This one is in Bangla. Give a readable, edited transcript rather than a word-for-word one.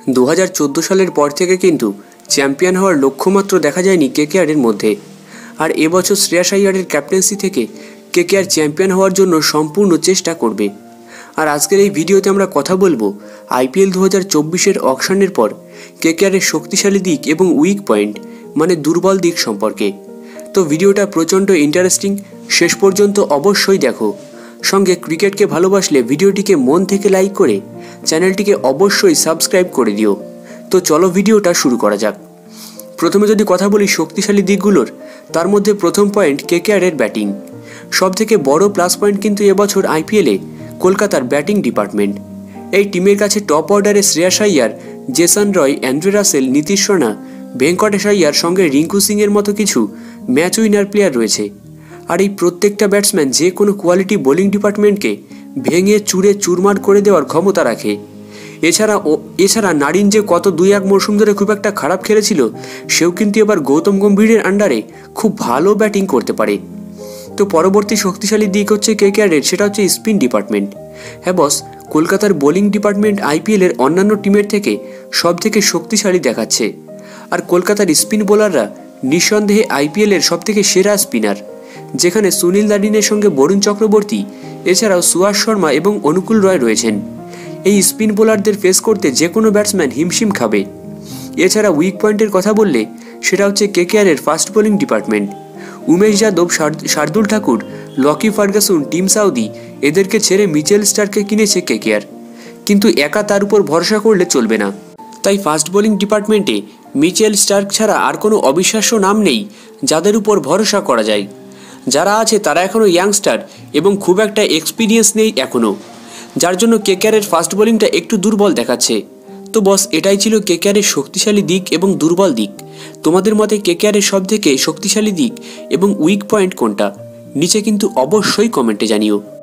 2014 সালের পর থেকে কিন্তু চ্যাম্পিয়ন হওয়ার লক্ষ্যমাত্র দেখা যায়নি কেকেআরের মধ্যে। আর এবছর শ্রেয়াস আইয়ারের ক্যাপ্টেন্সি থেকে কেকেআর চ্যাম্পিয়ন হওয়ার জন্য সম্পূর্ণ চেষ্টা করবে। আর আজকের এই ভিডিওতে আমরা কথা বলবো আইপিএল 2024-এর অকশনের পর কেকেআরের শক্তিশালী দিক এবং উইক পয়েন্ট মানে দুর্বল দিক সম্পর্কে। তো ভিডিওটা প্রচণ্ড ইন্টারেস্টিং, শেষ পর্যন্ত অবশ্যই দেখো। সঙ্গে ক্রিকেটকে ভালোবাসলে ভিডিওটিকে মন থেকে লাইক করে চ্যানেলটিকে অবশ্যই সাবস্ক্রাইব করে দিও। তো চলো ভিডিওটা শুরু করা যাক। প্রথমে যদি কথা বলি শক্তিশালী দিকগুলোর, তার মধ্যে প্রথম পয়েন্ট কেকেআরের ব্যাটিং। সবথেকে বড় প্লাস পয়েন্ট কিন্তু এবছর আইপিএলে কলকাতার ব্যাটিং ডিপার্টমেন্ট। এই টিমের কাছে টপ অর্ডারে Shreyas Iyer, Jason Roy, Andre Russell, Nitish Rana, Venkatesh Iyer সঙ্গে রিঙ্কু সিংয়ের মতো কিছু ম্যাচ উইনার প্লেয়ার রয়েছে। আর এই প্রত্যেকটা ব্যাটসম্যান যে কোনো কোয়ালিটি বোলিং ডিপার্টমেন্টকে ভেঙে চুরে চুরমার করে দেওয়ার ক্ষমতা রাখে। এছাড়া নারিন যে গত 2-1 মরশুম ধরে খুব একটা খারাপ খেলেছিল, সেও কিন্তু এবার গৌতম গম্ভীরের আন্ডারে খুব ভালো ব্যাটিং করতে পারে। তো পরবর্তী শক্তিশালী দিক হচ্ছে কেকেআরের, সেটা হচ্ছে স্পিন ডিপার্টমেন্ট। হ্যাঁ বস, কলকাতার বোলিং ডিপার্টমেন্ট আইপিএলের অন্যান্য টিমের থেকে সব থেকে শক্তিশালী দেখাচ্ছে। আর কলকাতার স্পিন বোলাররা নিঃসন্দেহে আইপিএলের সব থেকে সেরা স্পিনার, যেখানে সুনীল নারিনের সঙ্গে বরুণ চক্রবর্তী, এছাড়াও সুয়াস শর্মা এবং অনুকূল রয় রয়েছেন। এই স্পিন বোলারদের ফেস করতে যে কোনো ব্যাটসম্যান হিমশিম খাবে। এছাড়া উইক পয়েন্টের কথা বললে সেটা হচ্ছে কেকেআরের fast bowling department. Umesh Yadav, Shardul Thakur, Lockie Ferguson, Tim Southee এদেরকে ছেড়ে মিচেল স্টার্ককে কিনেছে কেকেআর, কিন্তু একা তার উপর ভরসা করলে চলবে না। তাই ফাস্ট বোলিং ডিপার্টমেন্টে মিচেল স্টার্ক ছাড়া আর কোনো অবিশ্বাস্য নাম নেই যাদের উপর ভরসা করা যায়। যারা আছে তারা এখনও ইয়াংস্টার এবং খুব একটা এক্সপিরিয়েন্স নেই এখনও, যার জন্য কেকেআরের ফাস্ট বোলিংটা একটু দুর্বল দেখাচ্ছে। তো বস, এটাই ছিল কেকেআরের শক্তিশালী দিক এবং দুর্বল দিক। তোমাদের মতে কেকেআরের সব থেকে শক্তিশালী দিক এবং উইক পয়েন্ট কোনটা? নিচে কিন্তু অবশ্যই কমেন্টে জানিও।